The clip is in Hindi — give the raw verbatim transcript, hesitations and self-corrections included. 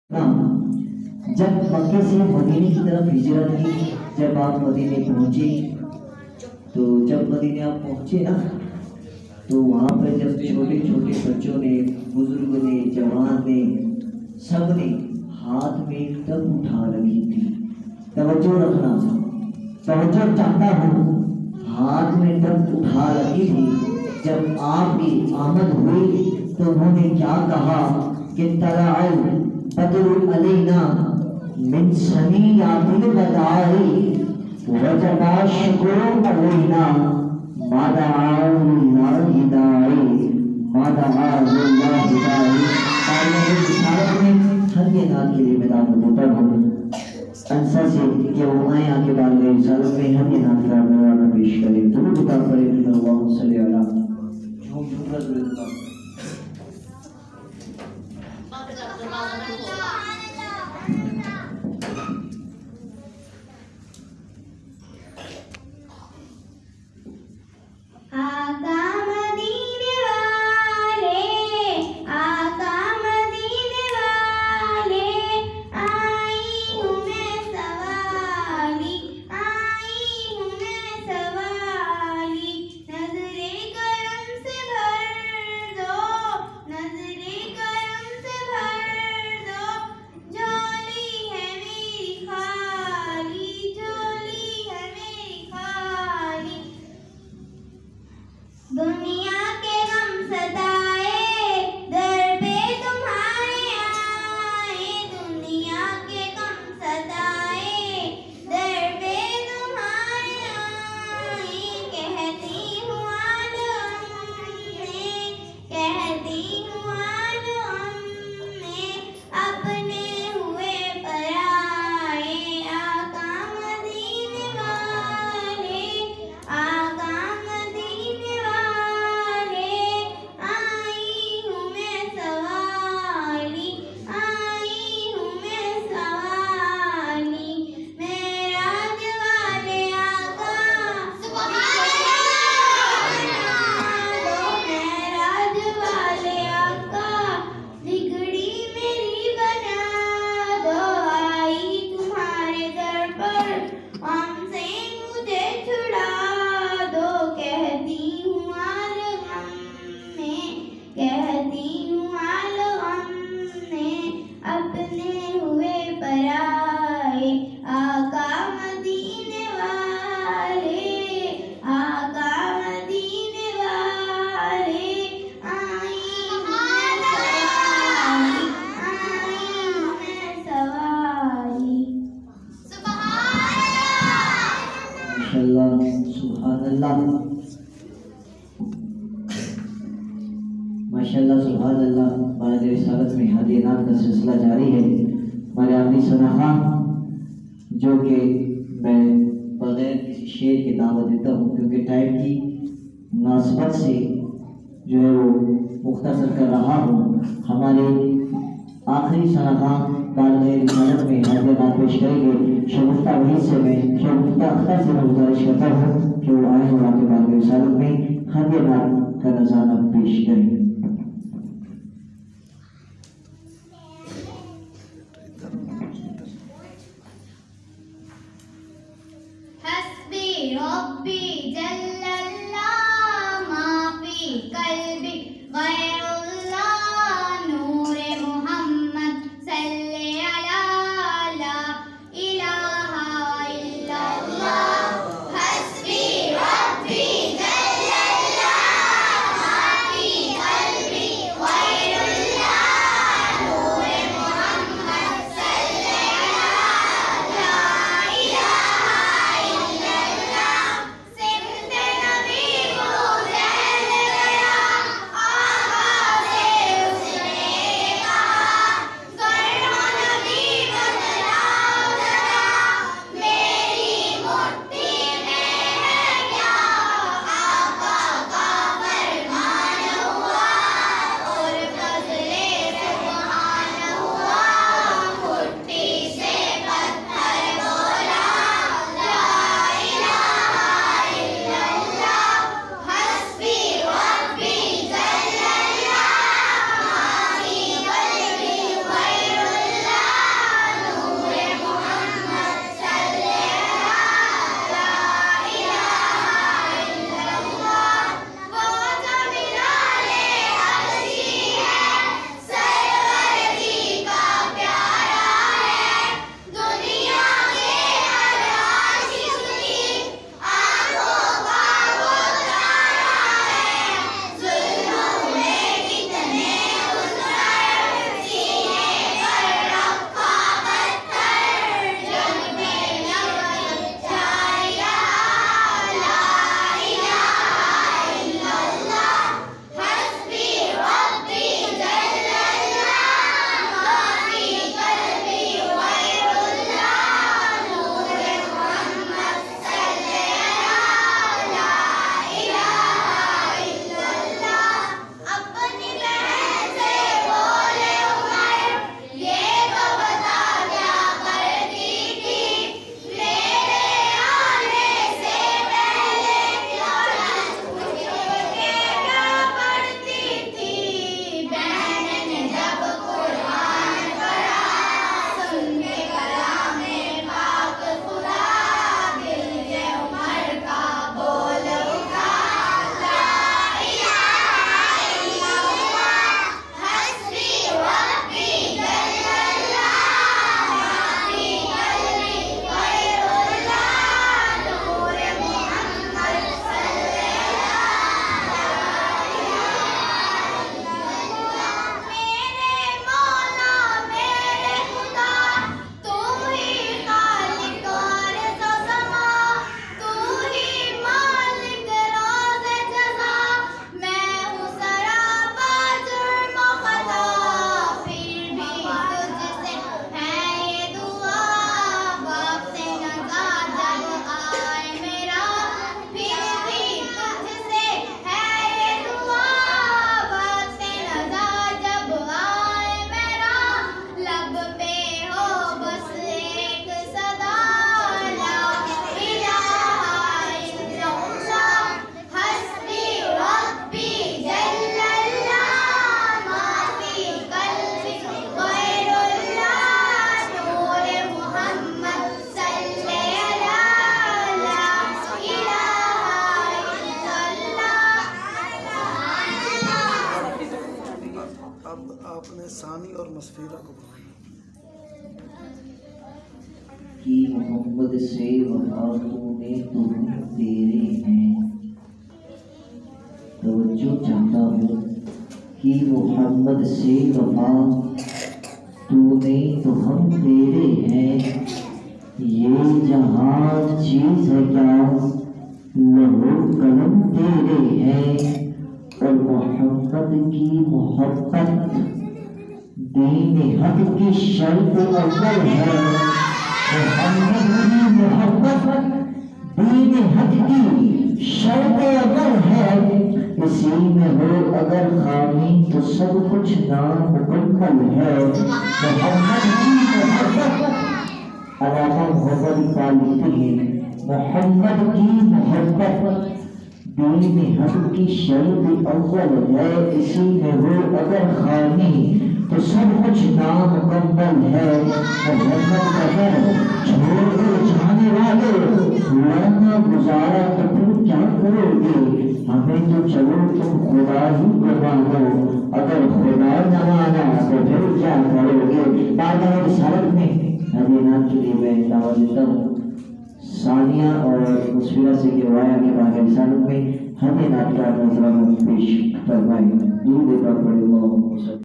जब मक्के से मदीने की तरफ हिजरत की, जब आप मदीने पहुंचे, तो जब मदीने आप पहुंचे ना, तो वहाँ पर जब छोटे छोटे बच्चों ने, बुजुर्ग ने, जवान ने, सब ने हाथ में तब उठा रखी थी। तवज्जो रखना, तवज्जो चाहता हूँ, हाथ में तब उठा रखी थी। जब आपकी आमद हुई तो उन्होंने क्या कहा कि तलाअल बदरुल अलैना मिन सनियातिल वदाई वजबा शुक्रुन अलैना मादआ लिल्लाहि दाई मादआ लिल्लाहि दाई। और मैं इस इशारे में हल्के नाल के लिए मैं देता हूँ अंसा से कि वो आए आके बाल गए रिसालत में हल्के नाल का नज़ारा पेश करें। दुरूद का पढ़े अल्लाहु सल्ली अला झूम झूम कर दुरूद का माशाअल्लाह सुभान अल्लाह। हमारे रिसालत में हदीनात का सिलसिला जारी है। हमारे आखिरी सनाखा जो कि मैं बगैर किसी शेर के दावत देता हूँ क्योंकि टाइम की मुनासबत से जो है वो मुख्तसर कर रहा हूँ। हमारे आखिरी सनाखा बारगाह रिसालत में हदीनात पेश करेंगे। शगुफ्ता वहीद से मैं शगुफ्ता अख्तर से मैं गुजारिश करता हूँ कि वो आए और आपके बारगाह रिसालत में हदीनात का नज़ारा पेश करें। रब्बी जल्लल्लाह माफी कल्बी गैरुल्लाह नूरे मुहम्मद सल्ले अला ला इलाहा इल्लल्लाह हस्बी रब्बी जल्लल्लाह माफी कल्बी गैरुल्लाह नूरे मुहम्मद सल्ले अला ला इलाहा इल्लल्लाह कि मोहम्मद से वफा तूने तो हम तेरे हैं। तवज्जो चाहता हूँ कि मोहम्मद से वफा तूने तो हम तेरे हैं। ये जहाँ चीज़ है क्या लहू कलम तेरे हैं। और मोहम्मद की मोहब्बत दीन हक की शर्त अव्वल है। मोहम्मद की मोहब्बत दीन हक की शर्त अव्वल है। इसी में हो अगर खामी तो सब कुछ नामुकम्मल है। मोहम्मद की मोहब्बत अलामा मोहम्मद का लिखते हैं मोहम्मद की मोहब्बत दीन हक की शर्त अव्वल है। इसी में हो अगर खामी तो सब कुछ नामुकम्मल है। मोहम्मद का घर छोड़ कर जाने वाले पुराना गुजारा तो फिर क्या करोगे। हमें तो चलो तुम खुदा ही को मानो, अगर खुदा न माना तो फिर क्या करोगे। बार बार रिसालत में हमें नाम के लिए मैं दावा देता हूँ। सानिया और मुस्फिरा से के वाया के बाद रिसालत में हमें नाम का नजरा पेश फरमाए। दूर देता पड़े